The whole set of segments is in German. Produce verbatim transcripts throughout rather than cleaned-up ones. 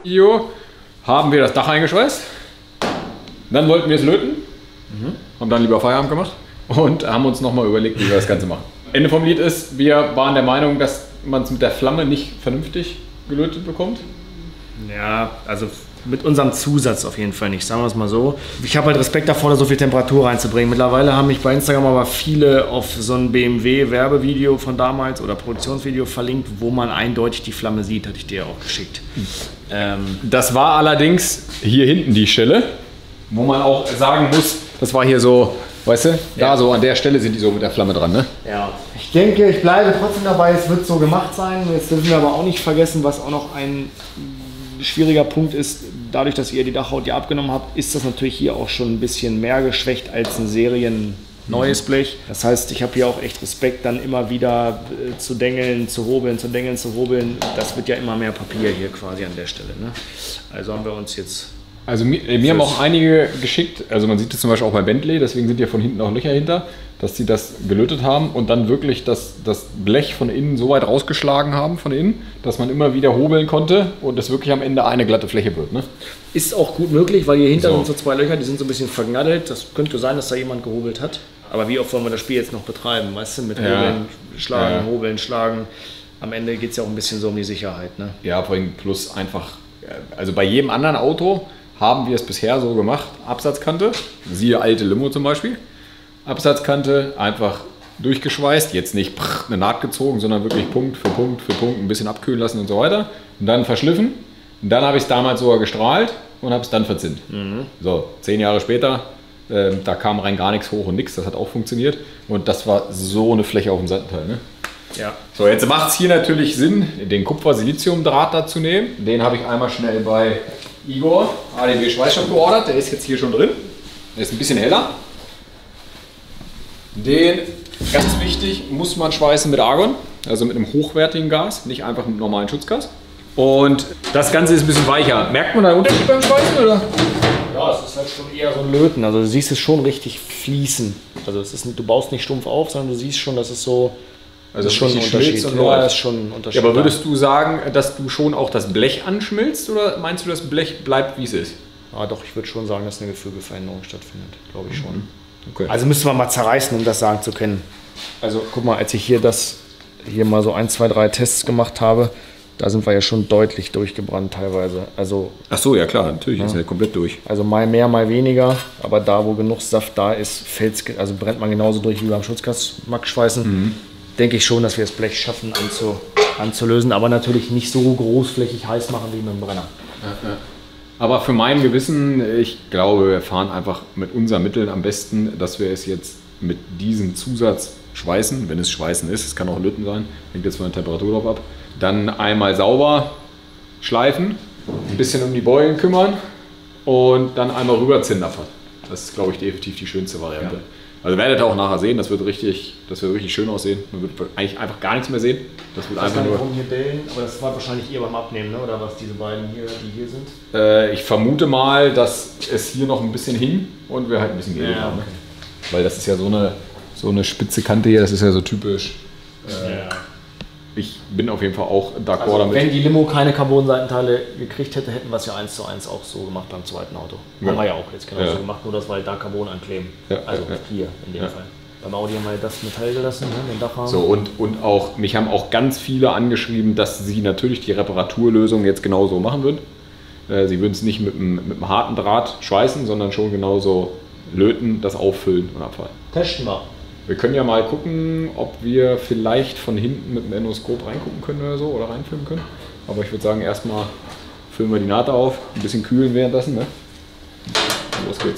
Video haben wir das Dach eingeschweißt. Dann wollten wir es löten. Mhm. Haben dann lieber Feierabend gemacht. Und haben uns nochmal überlegt, wie wir das Ganze machen. Ende vom Lied ist, wir waren der Meinung, dass man es mit der Flamme nicht vernünftig gelötet bekommt. Ja, also mit unserem Zusatz auf jeden Fall nicht, sagen wir es mal so. Ich habe halt Respekt davor, da so viel Temperatur reinzubringen. Mittlerweile haben mich bei Instagram aber viele auf so ein B M W-Werbevideo von damals oder Produktionsvideo verlinkt, wo man eindeutig die Flamme sieht, hatte ich dir auch geschickt. Ähm, das war allerdings hier hinten die Stelle, wo man auch sagen muss, das war hier so, weißt du, da ja. so an der Stelle sind die so mit der Flamme dran, ne? Ja. Ich denke, ich bleibe trotzdem dabei, es wird so gemacht sein. Jetzt dürfen wir aber auch nicht vergessen, was auch noch ein schwieriger Punkt ist, dadurch, dass ihr die Dachhaut hier abgenommen habt, ist das natürlich hier auch schon ein bisschen mehr geschwächt als ein Serien neues Blech. Das heißt, ich habe hier auch echt Respekt, dann immer wieder äh, zu dengeln, zu hobeln, zu dengeln, zu hobeln. Das wird ja immer mehr Papier hier quasi an der Stelle, ne? Also haben wir uns jetzt... Also mir, mir haben auch einige geschickt, also man sieht das zum Beispiel auch bei Bentley, deswegen sind ja von hinten auch Löcher hinter, dass sie das gelötet haben und dann wirklich das, das Blech von innen so weit rausgeschlagen haben von innen, dass man immer wieder hobeln konnte und das wirklich am Ende eine glatte Fläche wird. Ne? Ist auch gut möglich, weil hier hinter so. sind so zwei Löcher, die sind so ein bisschen vergnaddelt. Das könnte sein, dass da jemand gehobelt hat. Aber wie oft wollen wir das Spiel jetzt noch betreiben? Weißt du, mit Hobeln, ja. schlagen, ja. hobeln, schlagen. Am Ende geht es ja auch ein bisschen so um die Sicherheit. Ne? Ja, vor allem plus einfach, also bei jedem anderen Auto haben wir es bisher so gemacht, Absatzkante, siehe alte Limo zum Beispiel, Absatzkante einfach durchgeschweißt, jetzt nicht eine Naht gezogen, sondern wirklich Punkt für Punkt für Punkt ein bisschen abkühlen lassen und so weiter und dann verschliffen. Und dann habe ich es damals sogar gestrahlt und habe es dann verzinnt. Mhm. So, zehn Jahre später, äh, da kam rein gar nichts hoch und nichts, das hat auch funktioniert und das war so eine Fläche auf dem Seitenteil. Ne? Ja. So, jetzt macht es hier natürlich Sinn, den Kupfer-Silizium-Draht da zu nehmen. Den habe ich einmal schnell bei Igor, A D W Schweißstoff, geordert. Der ist jetzt hier schon drin. Der ist ein bisschen heller. Den, ganz wichtig, muss man schweißen mit Argon, also mit einem hochwertigen Gas, nicht einfach mit einem normalen Schutzgas. Und das Ganze ist ein bisschen weicher. Merkt man da einen Unterschied beim Schweißen, oder? Ja, es ist halt schon eher so ein Löten. Also du siehst es schon richtig fließen. Also es ist, du baust nicht stumpf auf, sondern du siehst schon, dass es so... Also das ist schon ein Unterschied. Ja, ist schon ein Unterschied. Ja, aber würdest du sagen, dass du schon auch das Blech anschmilzt oder meinst du, das Blech bleibt, wie es ist? Ja, doch, ich würde schon sagen, dass eine Gefügeveränderung stattfindet. Glaube ich schon. Okay. Also müssen wir mal zerreißen, um das sagen zu können. Also guck mal, als ich hier das hier mal so ein, zwei, drei Tests gemacht habe, da sind wir ja schon deutlich durchgebrannt teilweise. Also, ach so, ja klar, natürlich ja. ist ja komplett durch. Also mal mehr, mal weniger, aber da, wo genug Saft da ist, fällt's, also brennt man genauso durch wie beim Schutzgasmax-Schweißen. Mhm. Denke ich schon, dass wir das Blech schaffen anzu, anzulösen, aber natürlich nicht so großflächig heiß machen wie mit dem Brenner. Ja, ja. Aber für mein Gewissen, ich glaube, wir fahren einfach mit unseren Mitteln am besten, dass wir es jetzt mit diesem Zusatz schweißen, wenn es Schweißen ist, es kann auch Löten sein, hängt jetzt von der Temperatur drauf ab. Dann einmal sauber schleifen, ein bisschen um die Beulen kümmern und dann einmal rüberziehen davon. Das ist, glaube ich, definitiv die schönste Variante. Ja. Also werdet ihr auch nachher sehen, das wird richtig, das wird richtig schön aussehen. Man wird eigentlich einfach gar nichts mehr sehen. Das wird einfach nur. Hier Dellen, aber das war wahrscheinlich ihr beim Abnehmen, ne? Oder was diese beiden hier, die hier sind? Äh, ich vermute mal, dass es hier noch ein bisschen hing und wir halt ein bisschen gelegt ja, haben. okay. Ne? Weil das ist ja so eine, so eine spitze Kante hier, das ist ja so typisch. Äh, ja. Ich bin auf jeden Fall auch d'accord also, damit. Wenn die Limo keine Carbon-Seitenteile gekriegt hätte, hätten wir es ja eins zu eins auch so gemacht beim zweiten Auto. Ja. Haben wir ja auch jetzt genau ja. so gemacht, nur dass wir halt da Carbon ankleben. Ja, also ja, ja. hier in dem ja. Fall. Beim Audi haben wir das Metall gelassen, ne, den Dachrahmen. So, und, und auch, mich haben auch ganz viele angeschrieben, dass sie natürlich die Reparaturlösung jetzt genauso machen würden. Äh, sie würden es nicht mit einem, mit einem harten Draht schweißen, sondern schon genauso löten, das auffüllen und abfallen. Testen wir. Wir können ja mal gucken, ob wir vielleicht von hinten mit dem Endoskop reingucken können oder so oder reinfilmen können. Aber ich würde sagen, erstmal füllen wir die Naht auf, ein bisschen kühlen währenddessen. Ne? Los geht's.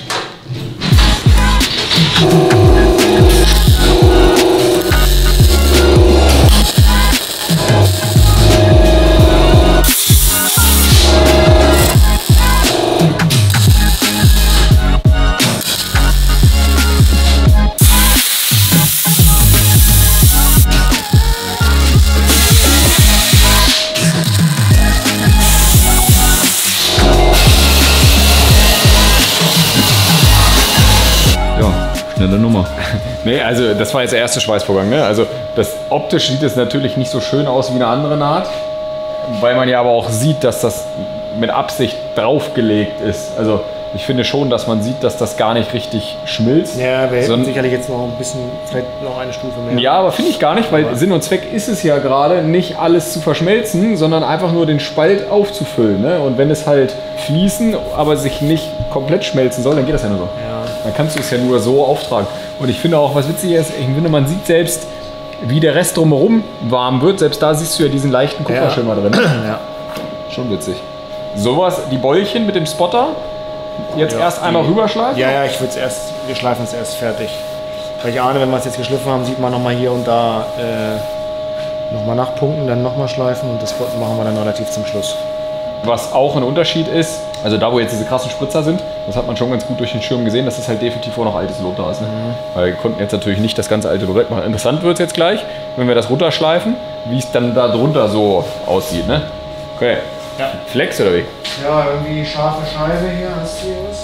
Schnelle Nummer. Nee, also das war jetzt der erste Schweißvorgang. Ne? Also das, optisch sieht es natürlich nicht so schön aus wie eine andere Naht. weil man ja aber auch sieht, dass das mit Absicht draufgelegt ist. Also ich finde schon, dass man sieht, dass das gar nicht richtig schmilzt. Ja, wir hätten Sondern- sicherlich jetzt noch ein bisschen, vielleicht noch eine Stufe mehr. Ja, aber finde ich gar nicht, weil Aber- Sinn und Zweck ist es ja gerade, nicht alles zu verschmelzen, sondern einfach nur den Spalt aufzufüllen. Ne? Und wenn es halt fließen, aber sich nicht komplett schmelzen soll, dann geht das ja nur so. Ja. Dann kannst du es ja nur so auftragen. Und ich finde auch, was witzig ist, ich finde, man sieht selbst, wie der Rest drumherum warm wird. Selbst da siehst du ja diesen leichten Kupferschimmer drin. Ja. Schon witzig. Sowas, die Bäulchen mit dem Spotter, jetzt Ja, erst einmal die- rüberschleifen. Ja, ja, ich würde es erst, wir schleifen es erst fertig. Weil ich ahne, wenn wir es jetzt geschliffen haben, sieht man nochmal hier und da äh, nochmal nachpunkten, dann nochmal schleifen und das machen wir dann relativ zum Schluss. Was auch ein Unterschied ist, also da wo jetzt diese krassen Spritzer sind, das hat man schon ganz gut durch den Schirm gesehen, dass das halt definitiv auch noch altes Lot da ist. Ne? Mhm. Weil wir konnten jetzt natürlich nicht das ganze alte Lorette machen. Interessant wird es jetzt gleich, wenn wir das runterschleifen, wie es dann da drunter so aussieht. Ne? Okay. Ja. Flex oder wie? Ja, irgendwie scharfe Scheibe hier, hast du hier was?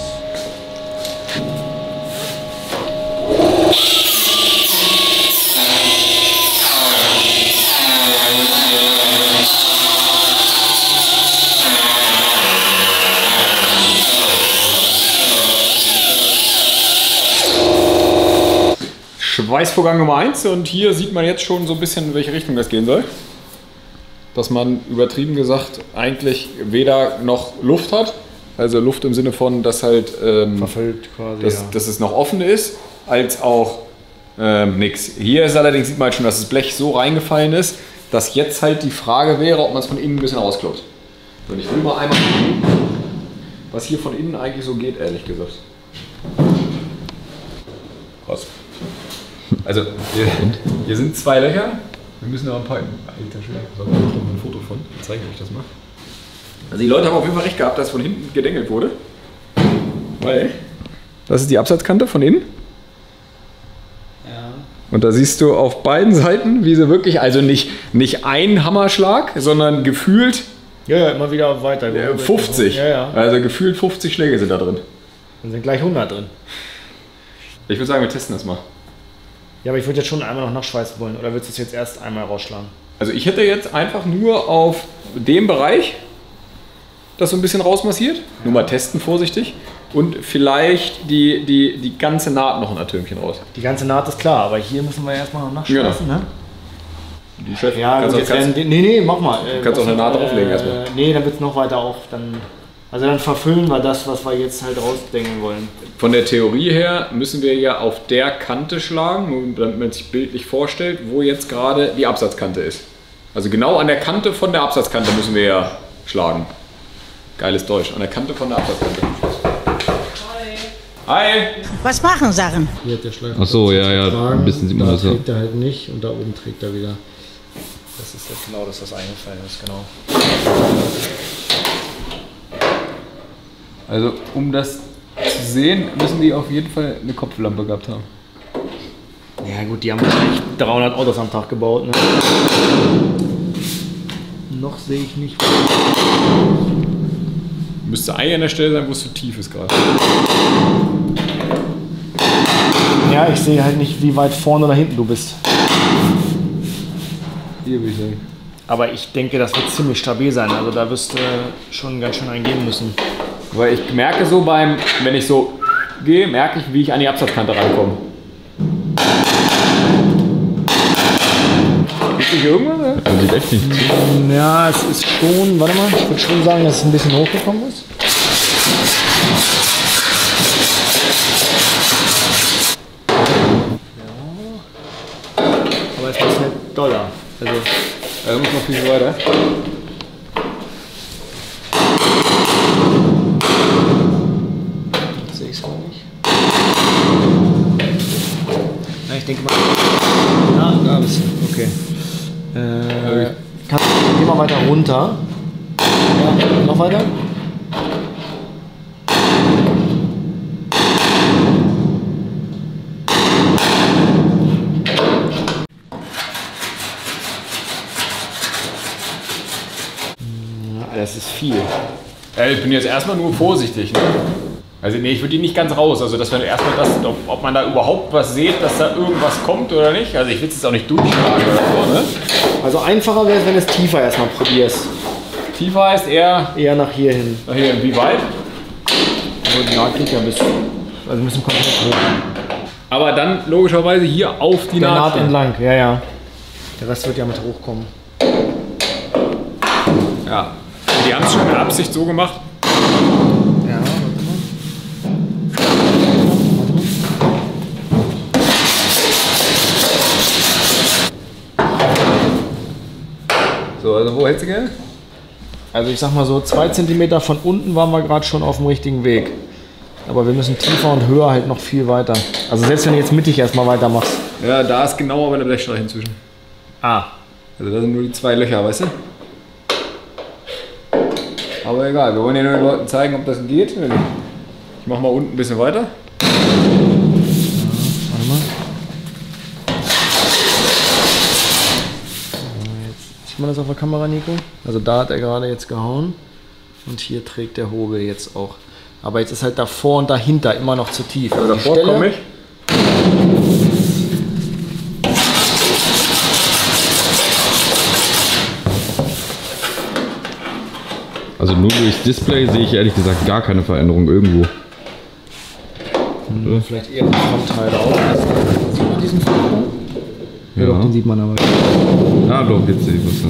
Schweißvorgang Nummer eins und hier sieht man jetzt schon so ein bisschen, in welche Richtung das gehen soll. Dass man übertrieben gesagt eigentlich weder noch Luft hat, also Luft im Sinne von, dass halt ähm, Verfüllt quasi. dass, ja. dass es noch offen ist, als auch ähm, nix. Hier ist allerdings, sieht man halt schon, dass das Blech so reingefallen ist, dass jetzt halt die Frage wäre, ob man es von innen ein bisschen rauskloppt. Und ich will mal einmal gucken, was hier von innen eigentlich so geht, ehrlich gesagt. Krass. Also, hier, hier sind zwei Löcher. Wir müssen aber ein paar. Alter Schwede, da habe ich noch mal ein Foto von. Ich zeige euch das mal. Also, die Leute haben auf jeden Fall recht gehabt, dass von hinten gedengelt wurde. Weil. Das ist die Absatzkante von innen. Ja. Und da siehst du auf beiden Seiten, wie sie wirklich, also nicht, nicht ein Hammerschlag, sondern gefühlt Ja, ja, immer wieder weiter. äh, fünfzig. Ja, ja. Also gefühlt fünfzig Schläge sind da drin. Dann sind gleich hundert drin. Ich würde sagen, wir testen das mal. Ja, aber ich würde jetzt schon einmal noch nachschweißen wollen. Oder würdest du es jetzt erst einmal rausschlagen? Also ich hätte jetzt einfach nur auf dem Bereich das so ein bisschen rausmassiert. Nur mal testen, vorsichtig. Und vielleicht die, die, die ganze Naht noch ein Atümchen raus. Die ganze Naht ist klar, aber hier müssen wir erstmal noch nachschweißen, Genau. ne? Du Chef, Ja, kannst gut, auch, jetzt kannst, werden, nee, nee, mach mal. Äh, kannst auch eine Naht drauflegen erstmal. Nee, dann wird es noch weiter auf. Dann, also dann verfüllen wir das, was wir jetzt halt rausdenken wollen. Von der Theorie her müssen wir ja auf der Kante schlagen, nur damit man sich bildlich vorstellt, wo jetzt gerade die Absatzkante ist. Also genau an der Kante von der Absatzkante müssen wir ja schlagen. Geiles Deutsch, an der Kante von der Absatzkante. Hi! Was machen Sachen? Hier hat der Schleifer. Ach so, ja, ja, ein bisschen sieht man da das, ja. trägt er halt nicht und da oben trägt er wieder. Das ist jetzt genau, dass das eingefallen ist, genau. Also um das zu sehen, müssen die auf jeden Fall eine Kopflampe gehabt haben. Ja gut, die haben wahrscheinlich dreihundert Autos am Tag gebaut, ne? Noch sehe ich nicht. Müsste eigentlich an der Stelle sein, wo es zu tief ist gerade. Ja, ich sehe halt nicht, wie weit vorne oder hinten du bist. Hier würde ich sagen. Aber ich denke, das wird ziemlich stabil sein. Also da wirst du schon ganz schön eingeben müssen. Weil ich merke so beim, wenn ich so gehe, merke ich, wie ich an die Absatzkante rankomme. Ist nicht irgendwas? Oder? Das sieht echt nicht zu. Ja, es ist schon, warte mal, ich würde schon sagen, dass es ein bisschen hochgekommen ist. Ja. Aber es ist halt doller. Also, Also muss noch viel weiter. sehe ich es gar nicht. Ja, ich denke mal. Ja, da ein bisschen. Okay. Äh, kann, geh mal weiter runter. Ja, noch weiter. Ja, das ist viel. Ja, ich bin jetzt erstmal nur vorsichtig. Ne? Also nee, ich würde die nicht ganz raus. Also dass wir erstmal das, ob, ob man da überhaupt was sieht, dass da irgendwas kommt oder nicht. Also ich will es jetzt auch nicht durchschlagen oder so. Ne? Also einfacher wäre es, wenn du es tiefer erstmal probierst. Tiefer heißt eher Eher nach hier hin. nach hier. Wie weit? Aber die Naht geht ja bis. Also müssen komplett hoch. Aber dann logischerweise hier auf die Der Naht. Naht entlang, ja, ja. Der Rest wird ja mit hochkommen. Ja. Die haben es schon mit Absicht so gemacht. Ja, warte mal. So, also wo hättest du gerne? Also ich sag mal so, zwei Zentimeter von unten waren wir gerade schon auf dem richtigen Weg. Aber wir müssen tiefer und höher halt noch viel weiter. Also selbst wenn du jetzt mittig erstmal weitermachst. Ja, da ist genau aber eine Blechstreifen zwischen. Ah. Also da sind nur die zwei Löcher, weißt du? Aber egal, wir wollen ja nur den Leuten zeigen, ob das geht. Ich mach mal unten ein bisschen weiter. Warte mal. Jetzt sieht man das auf der Kamera, Nico? Also da hat er gerade jetzt gehauen. Und hier trägt der Hobel jetzt auch. Aber jetzt ist halt davor und dahinter immer noch zu tief. Also Davor komme ich. Also nur durchs Display sehe ich ehrlich gesagt gar keine Veränderung irgendwo. Hm, vielleicht eher die Frontteile auch. Sieht man diesen Frontteil? Ja, Ja. doch, den sieht man aber. Ja, doch, jetzt sehe ich was.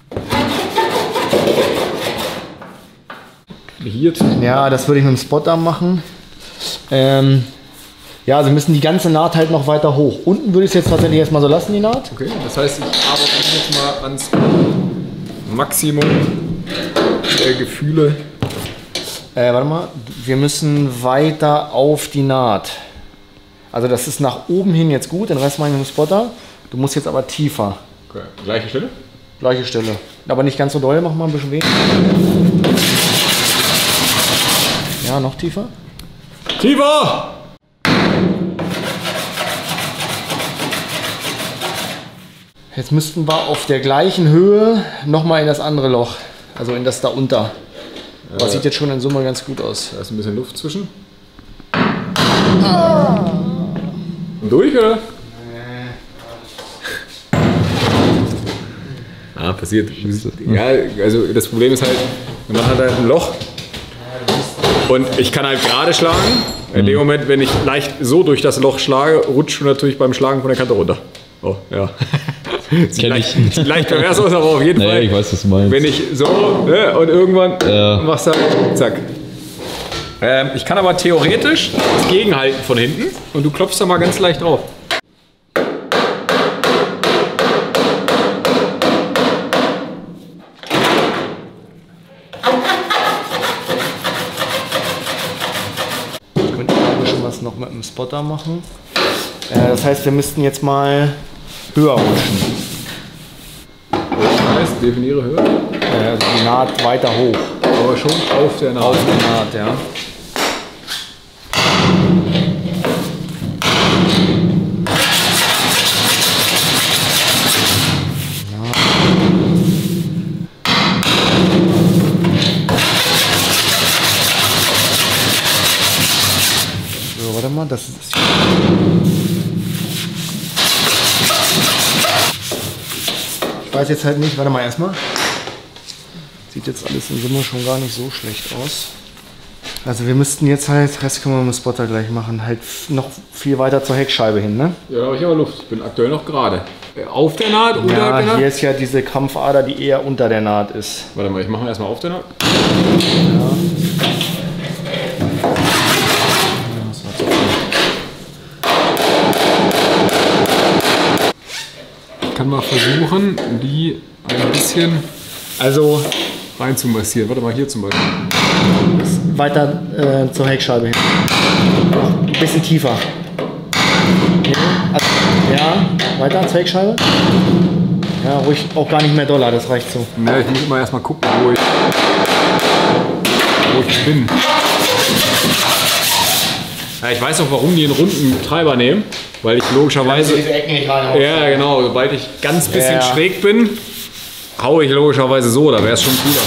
Ja. Hier Ja, das würde ich mit dem Spotter machen. Ähm, ja, also müssen die ganze Naht halt noch weiter hoch. Unten würde ich es jetzt tatsächlich erstmal so lassen, die Naht. Okay, das heißt, ich arbeite jetzt mal ans Maximum der Gefühle. Äh, warte mal, wir müssen weiter auf die Naht. Also das ist nach oben hin jetzt gut, den Rest mache ich mit dem Spotter. Du musst jetzt aber tiefer. Okay, gleiche Stelle? Gleiche Stelle. Aber nicht ganz so doll, mach mal ein bisschen weniger. Ja, noch tiefer. Tiefer! Jetzt müssten wir auf der gleichen Höhe nochmal in das andere Loch. Also in das da unter. Das sieht jetzt schon in Summe ganz gut aus. Da ist ein bisschen Luft zwischen. Und durch, oder? Ah, passiert. Ja, also das Problem ist halt, man hat halt ein Loch und ich kann halt gerade schlagen. In dem Moment, wenn ich leicht so durch das Loch schlage, rutscht du natürlich beim Schlagen von der Kante runter. Oh, ja. Sieht Kenn leicht, ich. sieht leicht pervers aus, aber auf jeden Naja, Fall. ich weiß, was du meinst. Wenn ich so ne, und irgendwann Ja. machst du halt, zack. Ähm, ich kann aber theoretisch das gegenhalten von hinten und du klopfst da mal ganz leicht drauf. Ich könnte ein bisschen was noch mit dem Spotter machen. Äh, das heißt, wir müssten jetzt mal höher rutschen. Das heißt, definiere Höhe, Äh, also die Naht weiter hoch. aber schon auf der Naht. Auf die Naht, ja. So, warte mal, das ist. Ich weiß jetzt halt nicht, warte mal erstmal. Sieht jetzt alles in Summe schon gar nicht so schlecht aus. Also wir müssten jetzt halt, Rest können wir mit dem Spotter gleich machen, halt noch viel weiter zur Heckscheibe hin, ne? Ja, da habe ich aber Luft. Ich bin aktuell noch gerade. Auf der Naht, unterhalb der Ja, Naht? hier ist ja diese Krampfader, die eher unter der Naht ist. Warte mal, ich mache mal erstmal auf der Naht. Ich kann mal versuchen, die ein bisschen Also rein zu massieren. Warte mal, hier zum Beispiel. weiter äh, zur Heckscheibe hin. Ein bisschen tiefer. Ja, also, ja, weiter zur Heckscheibe. Ja, ruhig auch gar nicht mehr doller, das reicht so. Na, ich muss immer erstmal gucken, wo ich, wo ich bin. Ja, ich weiß auch, warum die einen runden Treiber nehmen. Weil ich logischerweise. Ecken nicht rein. Ja, genau. Sobald ich ganz bisschen Ja. schräg bin, haue ich logischerweise so. Da wäre es schon cooler.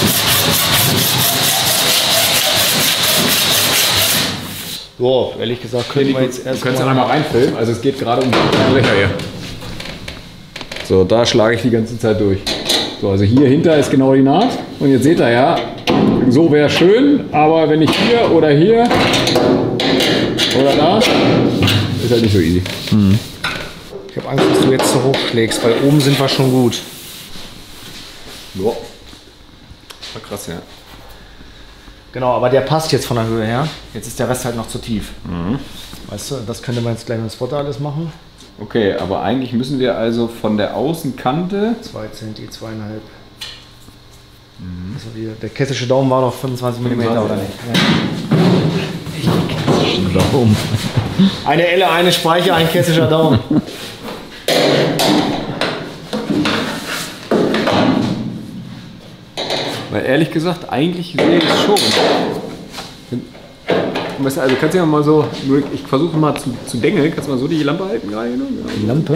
So, ehrlich gesagt, können wir jetzt Du erst kannst ja mal... einmal reinfilmen. Also es geht gerade um die Löcher hier. So, da schlage ich die ganze Zeit durch. So, also hier hinter ist genau die Naht. Und jetzt seht ihr ja, so wäre schön, aber wenn ich hier oder hier oder da, ist halt nicht so easy. Mhm. Ich habe Angst, dass du jetzt so hoch schlägst, weil oben sind wir schon gut. Boah. War krass, ja. Genau, aber der passt jetzt von der Höhe her. Jetzt ist der Rest halt noch zu tief. Mhm. Weißt du, das könnte man jetzt gleich mit dem Spotter alles machen. Okay, aber eigentlich müssen wir also von der Außenkante... zwei Zentimeter, zweieinhalb. Mhm. Also die, der kessische Daumen war noch fünfundzwanzig Millimeter, oder nicht? Ja. Kessischen Daumen. Eine Elle, eine Speiche, ein kessischer Daumen. Weil ehrlich gesagt, eigentlich sehe ich es schon. Weißt du, also kannst du ja mal so, ich versuche mal zu, zu dengeln, kannst du mal so die Lampe halten gerade? Ne? Die Lampe?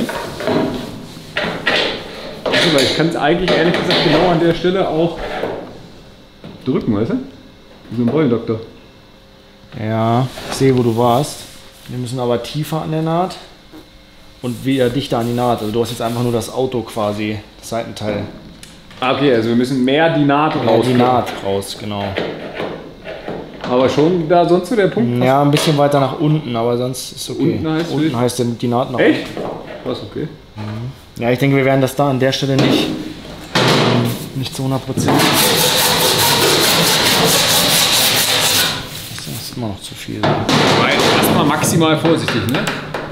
Also, weil ich kann es eigentlich ehrlich gesagt genau an der Stelle auch drücken, weißt du? Wie so ein Beulendoktor. Ja, ich sehe, wo du warst. Wir müssen aber tiefer an der Naht und wieder dichter an die Naht. Also du hast jetzt einfach nur das Auto quasi, das Seitenteil. Ah, okay, also wir müssen mehr die Naht raus. Die Naht raus, genau. Aber schon da sonst so der Punkt? Ja, ein bisschen weiter nach unten, aber sonst ist okay. Unten heißt, unten heißt denn die Naht nach Echt? unten. Was, okay. Mhm. Ja, ich denke, wir werden das da an der Stelle nicht, nicht zu hundert Prozent. Das ist immer noch zu viel. Erstmal maximal vorsichtig, ne?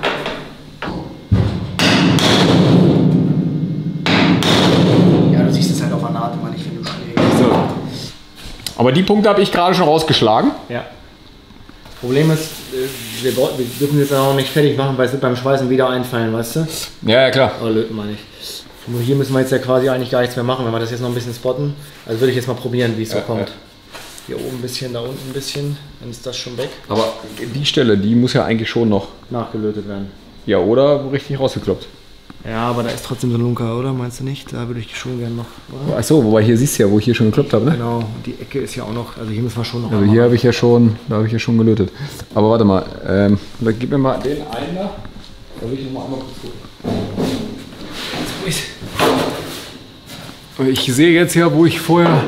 Ja, du siehst es halt auf der Naht immer nicht, wenn du schlägst. So. Aber die Punkte habe ich gerade schon rausgeschlagen. Ja. Das Problem ist, wir, wir dürfen jetzt auch nicht fertig machen, weil es wird beim Schweißen wieder einfallen, weißt du? Ja, ja, klar. Aber löten wir nicht. Nur hier müssen wir jetzt ja quasi eigentlich gar nichts mehr machen, wenn wir das jetzt noch ein bisschen spotten. Also würde ich jetzt mal probieren, wie es so ja, kommt. Ja. Hier oben ein bisschen, da unten ein bisschen, dann ist das schon weg. Aber die Stelle, die muss ja eigentlich schon noch nachgelötet werden. Ja, oder richtig rausgekloppt. Ja, aber da ist trotzdem so ein Lunker, oder? Meinst du nicht? Da würde ich schon gerne noch. Oder? Achso, wobei hier siehst du ja, wo ich hier schon gekloppt habe, ne? Genau, und die Ecke ist ja auch noch, also hier müssen wir schon noch. Also hier habe ich ja schon, da habe ich ja schon gelötet. Aber warte mal, ähm, gib mir mal den einen da. Da will ich noch mal einmal kurz holen. Ich sehe jetzt ja, wo ich vorher.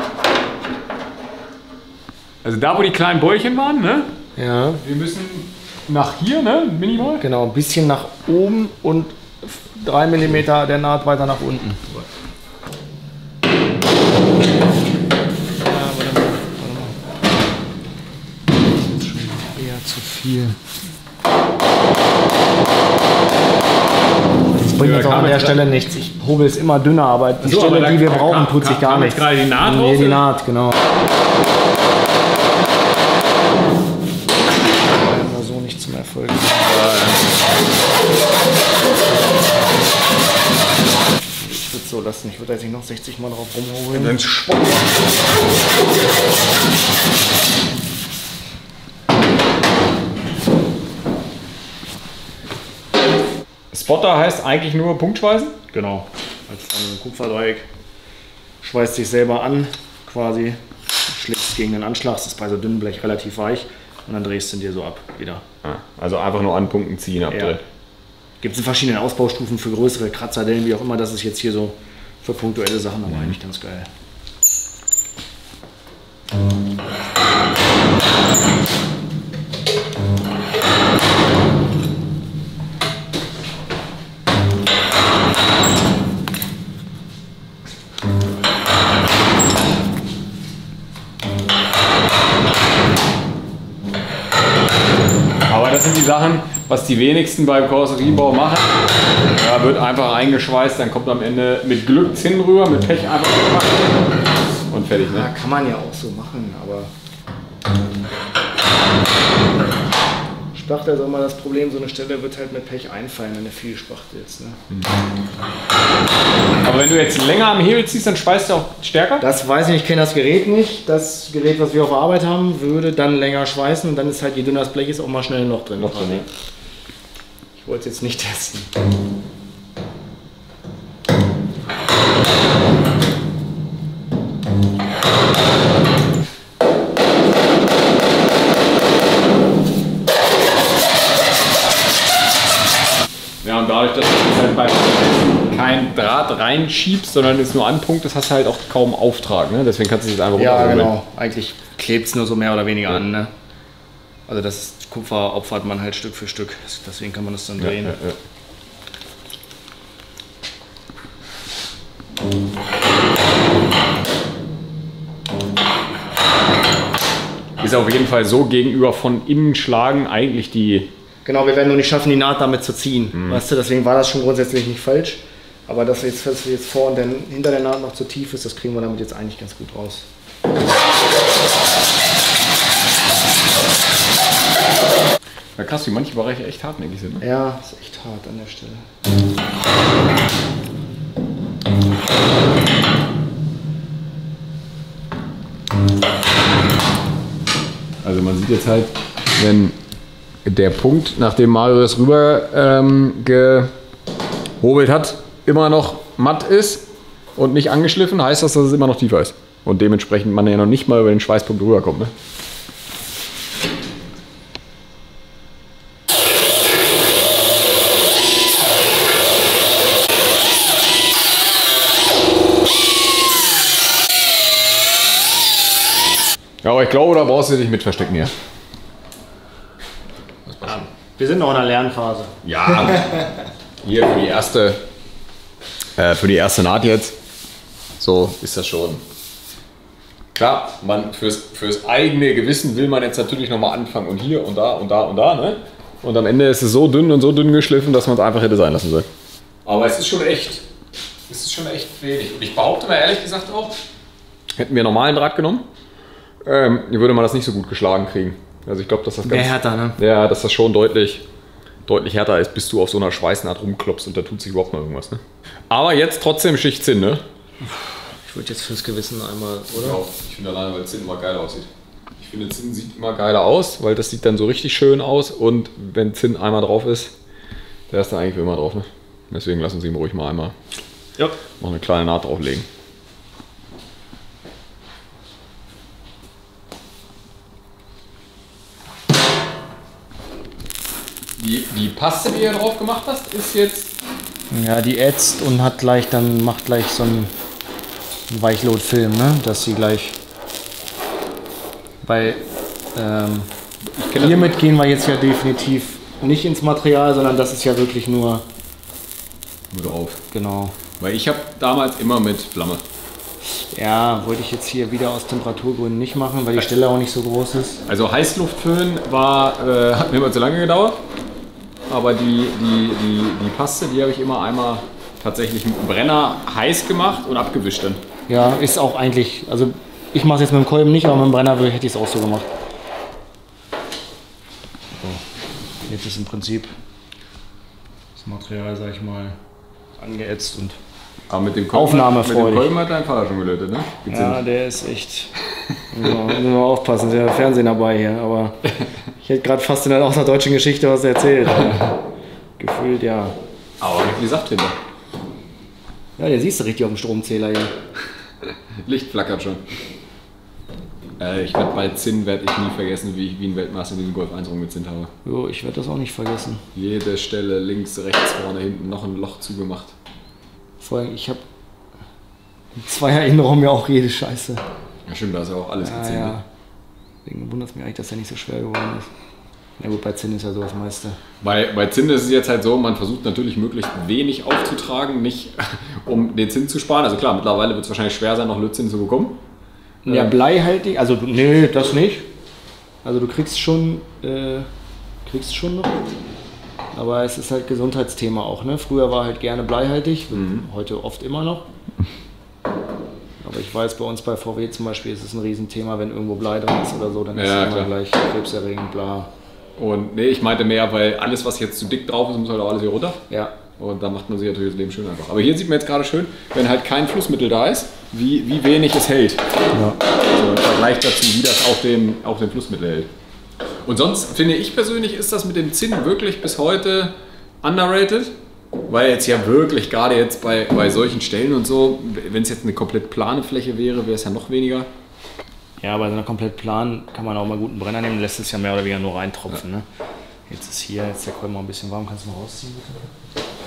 Also da, wo die kleinen Bäulchen waren, ne? Ja. Wir müssen nach hier, ne? Minimal. Genau, ein bisschen nach oben und drei Millimeter der Naht weiter nach unten. Ja, warte mal, warte mal. Das ist schon eher zu viel. Das bringt jetzt auch an der Stelle nichts. Ich hobel es immer dünner, aber die so, Stelle, aber die wir da, brauchen, kam, tut sich gar kam nichts. Gerade die Naht nee, raus, die Naht, genau. So nicht zum Erfolg. Ich würde so lassen. Ich würde jetzt nicht noch sechzig Mal drauf rumholen. Dann Sport. Spotter heißt eigentlich nur Punktschweißen? Genau. Als ein Kupferdreieck. Schweißt sich selber an, quasi. Schlägst gegen den Anschlag. Das ist bei so dünnem Blech relativ weich. Und dann drehst du ihn dir so ab wieder. Also einfach nur an Punkten ziehen, abdrehen. Ja. Gibt es in verschiedenen Ausbaustufen für größere Kratzerdellen, wie auch immer. Das ist jetzt hier so für punktuelle Sachen, aber eigentlich ganz geil. Aber das sind die Sachen, was die wenigsten beim Karosseriebau machen. Da wird einfach eingeschweißt, dann kommt am Ende mit Glück Zinn rüber, mit Pech einfach gemacht und fertig. Ne? Ja, kann man ja auch so machen, aber ähm, Spachtel ist auch mal das Problem, so eine Stelle wird halt mit Pech einfallen, wenn du viel spachtelst. Ne? Mhm. Aber wenn du jetzt länger am Hebel ziehst, dann schweißt du auch stärker? Das weiß ich nicht, ich kenne das Gerät nicht. Das Gerät, was wir auf der Arbeit haben, würde dann länger schweißen und dann ist halt, je dünner das Blech ist, auch mal schnell ein Loch drin. Loch drin. Ich wollte es jetzt nicht testen. Ja, und dadurch, dass du halt beim kein Draht reinschiebst, sondern es nur anpunkt, das hast du halt auch kaum Auftrag. Ne? Deswegen kannst du es einfach Ja, runterrollen. genau. Eigentlich klebt es nur so mehr oder weniger ja. an. Ne? Also das Kupfer opfert man halt Stück für Stück. Deswegen kann man das dann drehen. Ja, ja, ja. Ist auf jeden Fall so gegenüber von innen schlagen eigentlich die... Genau, wir werden nur nicht schaffen, die Naht damit zu ziehen. Mhm. Weißt du, deswegen war das schon grundsätzlich nicht falsch. Aber dass jetzt, dass jetzt vor und dann hinter der Naht noch zu tief ist, das kriegen wir damit jetzt eigentlich ganz gut raus. Ja, krass, wie manche Bereiche echt hartnäckig sind. Ne? Ja, ist echt hart an der Stelle. Also man sieht jetzt halt, wenn der Punkt, nachdem Mario das rüber ähm, gehobelt hat, immer noch matt ist und nicht angeschliffen, heißt das, dass es immer noch tiefer ist. Und dementsprechend man ja noch nicht mal über den Schweißpunkt rüberkommt. Ne? Ja, aber ich glaube, da brauchst du dich mit verstecken hier. Wir sind noch in der Lernphase. Ja, hier für die erste, äh, für die erste Naht jetzt, so ist das schon. Klar, man fürs, fürs eigene Gewissen will man jetzt natürlich nochmal anfangen und hier und da und da und da, ne? Und am Ende ist es so dünn und so dünn geschliffen, dass man es einfach hätte sein lassen sollen. Aber es ist schon echt, es ist schon echt wenig. Und ich behaupte mal ehrlich gesagt auch, hätten wir normalen Draht genommen, ähm, würde man das nicht so gut geschlagen kriegen. Also ich glaube, dass das ganz, härter, ne? Ja, dass das schon deutlich, deutlich härter ist, bis du auf so einer Schweißnaht rumklopfst und da tut sich überhaupt mal irgendwas. Ne? Aber jetzt trotzdem Schicht Zinn, ne? Ich würde jetzt fürs Gewissen einmal, oder? Ja, ich finde alleine, weil Zinn immer geil aussieht. Ich finde Zinn sieht immer geiler aus, weil das sieht dann so richtig schön aus und wenn Zinn einmal drauf ist, der ist dann eigentlich immer drauf. Ne? Deswegen lassen Sie ihn ruhig mal einmal ja. noch eine kleine Naht drauflegen. Die, die Paste, die ihr drauf gemacht hast, ist jetzt... Ja, die ätzt und hat gleich dann macht gleich so einen Weichlotfilm, ne? Dass sie gleich... Weil ähm, hiermit gehen wir jetzt ja definitiv nicht ins Material, sondern das ist ja wirklich nur... Nur drauf. Genau. Weil ich habe damals immer mit Flamme. Ja, wollte ich jetzt hier wieder aus Temperaturgründen nicht machen, weil die Stelle auch nicht so groß ist. Also Heißluftföhn war, äh, hat mir immer zu lange gedauert. Aber die, die, die, die Paste, die habe ich immer einmal tatsächlich mit dem Brenner heiß gemacht und abgewischt dann. Ja, ist auch eigentlich, also ich mache es jetzt mit dem Kolben nicht, aber mit dem Brenner hätte ich es auch so gemacht. So. Jetzt ist im Prinzip das Material, sag ich mal, angeätzt und aber mit dem Kolben, aufnahmefreudig. Mit dem Kolben hat dein Vater schon gelötet, ne? Gezinnt. Ja, der ist echt, müssen wir aufpassen, ist ja Fernsehen dabei hier, aber ich hätte gerade fast in der, aus einer deutschen Geschichte was erzählt. Gefühlt, ja. Aber wie gesagt, hinter. Ja, der siehst du richtig auf dem Stromzähler hier. Licht flackert schon. Äh, ich werde bei Zinn werde ich nie vergessen, wie ich wie ein Weltmeister diesen Golf eins rumgezinnt habe. Jo, ich werde das auch nicht vergessen. Jede Stelle, links, rechts, vorne, hinten noch ein Loch zugemacht. Vor allem, ich habe in zweier Innenraum ja auch jede Scheiße. Ja stimmt, da ist ja auch alles ja, gezinnt. Ja. Deswegen wundert es mich eigentlich, dass er nicht so schwer geworden ist. Na gut, bei Zinn ist ja so das meiste. Bei, bei Zinn ist es jetzt halt so, man versucht natürlich möglichst wenig aufzutragen, nicht um den Zinn zu sparen. Also klar, mittlerweile wird es wahrscheinlich schwer sein, noch Lötzinn zu bekommen. Ja, bleihaltig, also nee, das nicht. Also du kriegst schon, äh, kriegst schon noch. Aber es ist halt Gesundheitsthema auch, ne? Früher war halt gerne bleihaltig, mhm. heute oft immer noch. Aber ich weiß, bei uns bei V W zum Beispiel ist es ein Riesenthema, wenn irgendwo Blei drin ist oder so, dann ist ja, es immer klar. gleich krebserregend, bla. Und nee, ich meinte mehr, weil alles, was jetzt zu dick drauf ist, muss halt auch alles hier runter. Ja. Und da macht man sich natürlich das Leben schön einfach. Aber hier sieht man jetzt gerade schön, wenn halt kein Flussmittel da ist, wie, wie wenig es hält. Ja. Also im Vergleich dazu, wie das auch den, auch den Flussmittel hält. Und sonst finde ich persönlich, ist das mit dem Zinn wirklich bis heute underrated. Weil jetzt ja wirklich, gerade jetzt bei, bei solchen Stellen und so, wenn es jetzt eine komplett plane Fläche wäre, wäre es ja noch weniger. Ja, bei so einer komplett plan kann man auch mal guten Brenner nehmen, lässt es ja mehr oder weniger nur reintropfen. Ja. Ne? Jetzt ist hier, jetzt ist der Kolben mal ein bisschen warm, kannst du mal rausziehen bitte?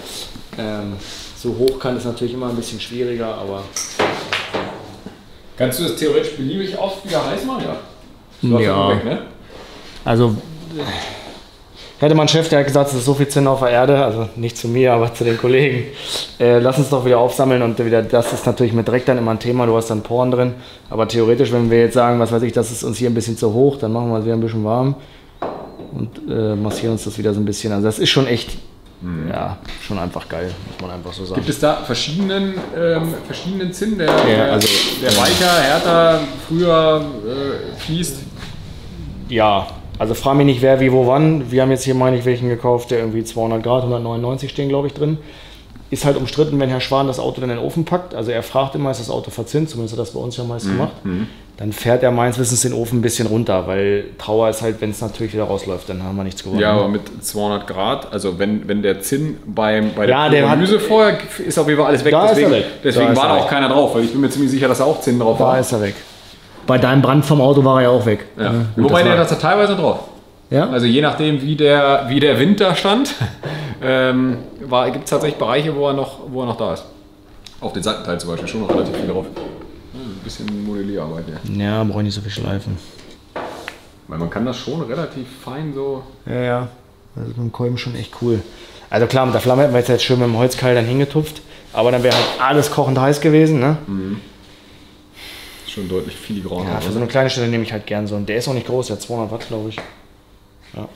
Ähm, so hoch kann es natürlich immer ein bisschen schwieriger, aber... Kannst du das theoretisch beliebig oft wieder heiß machen? Ja. Ja. Weg, ne? Also... Hätte mein Chef, der hat gesagt, es ist so viel Zinn auf der Erde, also nicht zu mir, aber zu den Kollegen. Äh, lass uns doch wieder aufsammeln und wieder, das ist natürlich mit Dreck dann immer ein Thema, du hast dann Poren drin. Aber theoretisch, wenn wir jetzt sagen, was weiß ich, das ist uns hier ein bisschen zu hoch, dann machen wir es wieder ein bisschen warm und äh, massieren uns das wieder so ein bisschen. Also das ist schon echt, mhm. ja, schon einfach geil, muss man einfach so sagen. Gibt es da verschiedenen, ähm, verschiedenen Zinn, der, ja, also, der weicher, härter, früher äh, fließt? Ja. Also frage mich nicht, wer, wie, wo, wann. Wir haben jetzt hier, meine ich, welchen gekauft, der irgendwie zweihundert Grad, hundertneunundneunzig stehen, glaube ich, drin. Ist halt umstritten, wenn Herr Schwan das Auto dann in den Ofen packt. Also er fragt immer, ist das Auto verzinnt? Zumindest hat er das bei uns ja meist gemacht. Mhm. Dann fährt er meines Wissens den Ofen ein bisschen runter, weil Trauer ist halt, wenn es natürlich wieder rausläuft, dann haben wir nichts gewonnen. Ja, aber mit zweihundert Grad, also wenn, wenn der Zinn beim, bei der ja, der Analyse vorher ist auf jeden Fall alles weg. Da deswegen ist er weg. deswegen Da war ist da er auch weg. keiner drauf, weil ich bin mir ziemlich sicher, dass er auch Zinn drauf Da war. ist er weg. Bei deinem Brand vom Auto war er ja auch weg. Ja. Ja, gut, Wobei das der war- hat da teilweise drauf. Ja? Also je nachdem, wie der, wie der Winter stand, ähm, gibt es tatsächlich Bereiche, wo er, noch, wo er noch da ist. Auf den Seitenteil zum Beispiel schon noch relativ viel drauf. Ja, ein bisschen Modellierarbeit, ja. Ja, brauche ich nicht so viel schleifen. Weil man kann das schon relativ fein so... Ja, ja. Das ist mit dem Kolben schon echt cool. Also klar, mit der Flamme hätten wir jetzt schön mit dem Holzkeil dann hingetupft. Aber dann wäre halt alles kochend heiß gewesen, ne? Ist schon deutlich filigraner. Ja, für so eine kleine Stelle nehme ich halt gern so. Und der ist auch nicht groß, der hat zweihundert Watt, glaube ich. Ja.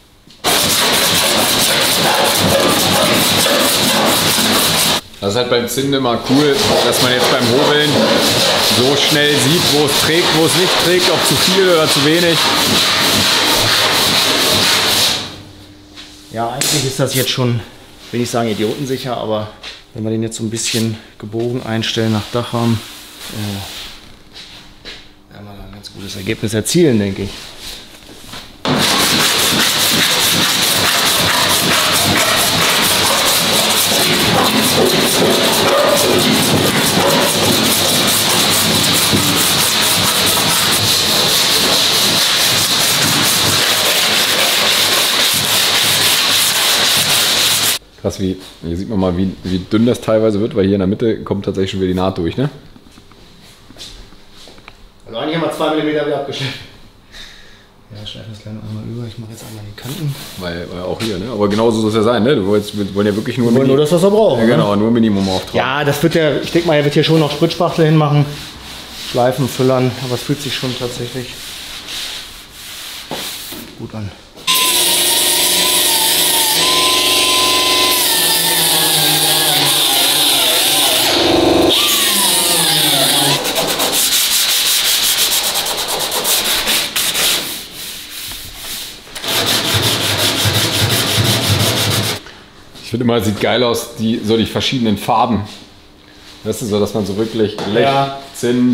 Das ist halt beim Zinn immer cool, dass man jetzt beim Hobeln so schnell sieht, wo es trägt, wo es nicht trägt, ob zu viel oder zu wenig. Ja, eigentlich ist das jetzt schon, will ich sagen, idiotensicher, aber wenn wir den jetzt so ein bisschen gebogen einstellen nach Dachrahmen, äh, werden wir da ein ganz gutes Ergebnis erzielen, denke ich. Krass, wie, hier sieht man mal, wie, wie dünn das teilweise wird, weil hier in der Mitte kommt tatsächlich schon wieder die Naht durch, ne? Also eigentlich haben wir zwei Millimeter wieder abgeschnitten. Ja, schleifen das kleine einmal über. Ich mache jetzt einmal die Kanten. Weil, weil auch hier, ne? Aber genauso soll es ja sein, ne? Du wolltest, wir wollen ja wirklich nur, Wir wollen nur das, was wir brauchen. ja, ne? genau, nur Minimum auftragen. Ja, das wird ja, ich denke mal, er wird hier schon noch Spritzspachtel hinmachen. Schleifen, füllern, aber es fühlt sich schon tatsächlich gut an. Ich finde immer, es sieht geil aus, die, so die verschiedenen Farben. Weißt du, so, dass man so wirklich Blech, Ja. Zinn,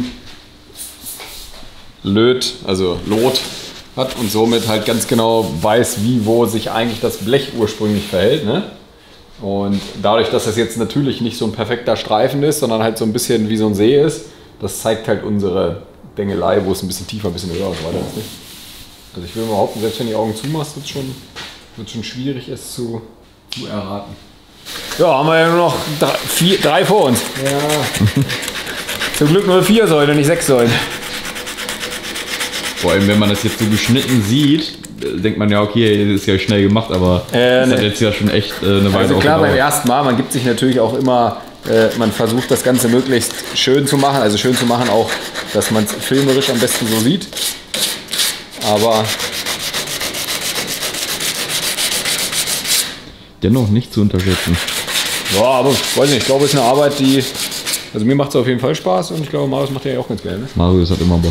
Löt, also Lot hat und somit halt ganz genau weiß, wie, wo sich eigentlich das Blech ursprünglich verhält. Ne? Und dadurch, dass das jetzt natürlich nicht so ein perfekter Streifen ist, sondern halt so ein bisschen wie so ein See ist, das zeigt halt unsere Dengelei, wo es ein bisschen tiefer, ein bisschen höher und so weiter ist. Nicht? Also ich will mal behaupten, selbst wenn die Augen zumachst, wird es schon, wird schon schwierig, es zu, zu erraten. Ja, haben wir ja nur noch drei, vier, drei vor uns. Ja. Zum Glück nur vier Säulen und nicht sechs Säulen. Vor allem, wenn man das jetzt so geschnitten sieht, denkt man ja, okay, das ist ja schnell gemacht, aber Äh, das ne. hat jetzt ja schon echt äh, eine Weile Also klar, beim gedauert. ersten Mal, man gibt sich natürlich auch immer, äh, man versucht das Ganze möglichst schön zu machen. Also schön zu machen auch, dass man es filmerisch am besten so sieht. Aber Dennoch nicht zu unterschätzen. ja, aber weiß nicht, ich glaube, es ist eine Arbeit, die, also mir macht es auf jeden Fall Spaß und ich glaube, Marius macht ja auch ganz gerne. Ne? Marius hat immer Bock.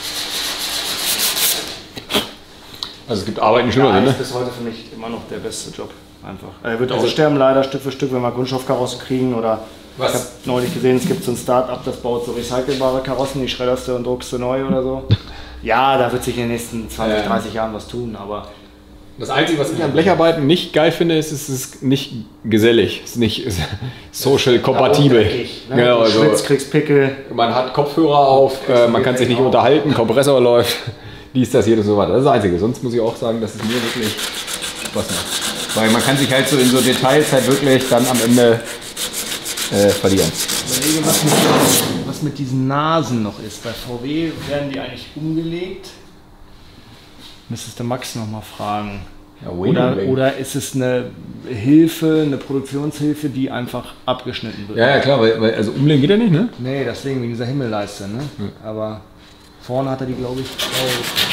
Also es gibt Arbeiten, die schlimmer Ja, sind, ist ne? bis heute für mich immer noch der beste Job. Einfach. Er wird Also- aussterben leider Stück für Stück, wenn wir Kunststoffkarossen kriegen oder Was? ich habe neulich gesehen, es gibt so ein Start-up, das baut so recycelbare Karossen, die schredderst du und druckst du neu oder so. Ja, da wird sich in den nächsten zwanzig, Ähm. dreißig Jahren was tun, aber Das Einzige, was ich an Blecharbeiten nicht geil finde, ist, es ist nicht gesellig, es ist nicht social kompatibel. dreckig, ne? Genau, Du also schwitzt, kriegst Pickel. man hat Kopfhörer auf, äh, man kann sich nicht unterhalten, Kompressor läuft, dies, das, jedes so weiter. Das ist das Einzige. Sonst muss ich auch sagen, dass es mir wirklich Spaß macht. Weil man kann sich halt so in so Details halt wirklich dann am Ende äh, verlieren. Ich überlege, was mit, was mit diesen Nasen noch ist. Bei V W werden die eigentlich umgelegt. Müsstest du Max noch mal fragen. Ja, oder, oder ist es eine Hilfe, eine Produktionshilfe, die einfach abgeschnitten wird? Ja, ja klar, weil, weil also umlegen geht ja nicht, ne? Nee, deswegen wegen dieser Himmelleiste, ne? Hm. Aber vorne hat er die, glaube ich, drauf.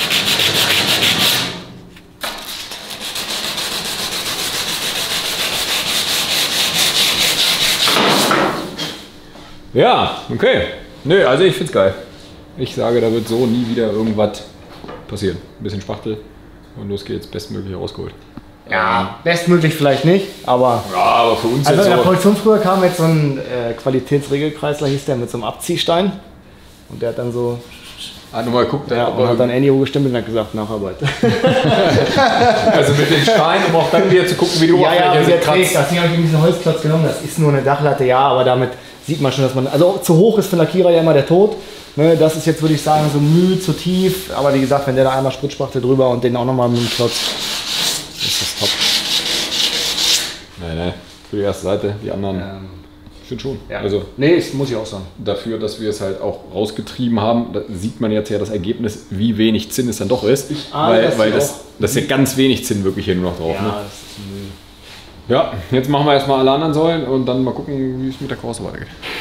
Ja, okay. Nö, also ich find's geil. Ich sage, da wird so nie wieder irgendwas passieren. Ein bisschen Spachtel und los geht's, bestmöglich rausgeholt. Ja, bestmöglich vielleicht nicht, aber. Ja, aber für uns Also jetzt in der so. Produktion früher kam jetzt so ein äh, Qualitätsregelkreisler, hieß der, mit so einem Abziehstein. Und der hat dann so. Ah, nochmal guckt, Ja, und hat dann Ennio gestempelt und hat gesagt, Nacharbeit. Also mit den Steinen, um auch dann wieder zu gucken, wie die Ja, ja, Oberfläche wie der kratzt. trägt. Deswegen habe ich diesen Holzklotz genommen. Das ist nur eine Dachlatte, ja, aber damit sieht man schon, dass man. Also zu hoch ist für einen Lackierer ja immer der Tod. Ne, das ist jetzt, würde ich sagen, so müh zu tief. Aber wie gesagt, wenn der da einmal Spritzspachtel drüber und den auch nochmal mit dem Klotz, ist das top. Nein, nein, für die erste Seite, die anderen. Ähm, Ich finde schon. ja. Also nee, das muss ich auch sagen. dafür, dass wir es halt auch rausgetrieben haben, da sieht man jetzt ja das Ergebnis, wie wenig Zinn es dann doch ist. ahne, weil dass weil die das, auch- das ist ja ganz wenig Zinn wirklich hier nur noch drauf. Ja, Ne? das ist Müll. Ja, jetzt machen wir erstmal alle anderen Säulen und dann mal gucken, wie es mit der Corsa weitergeht.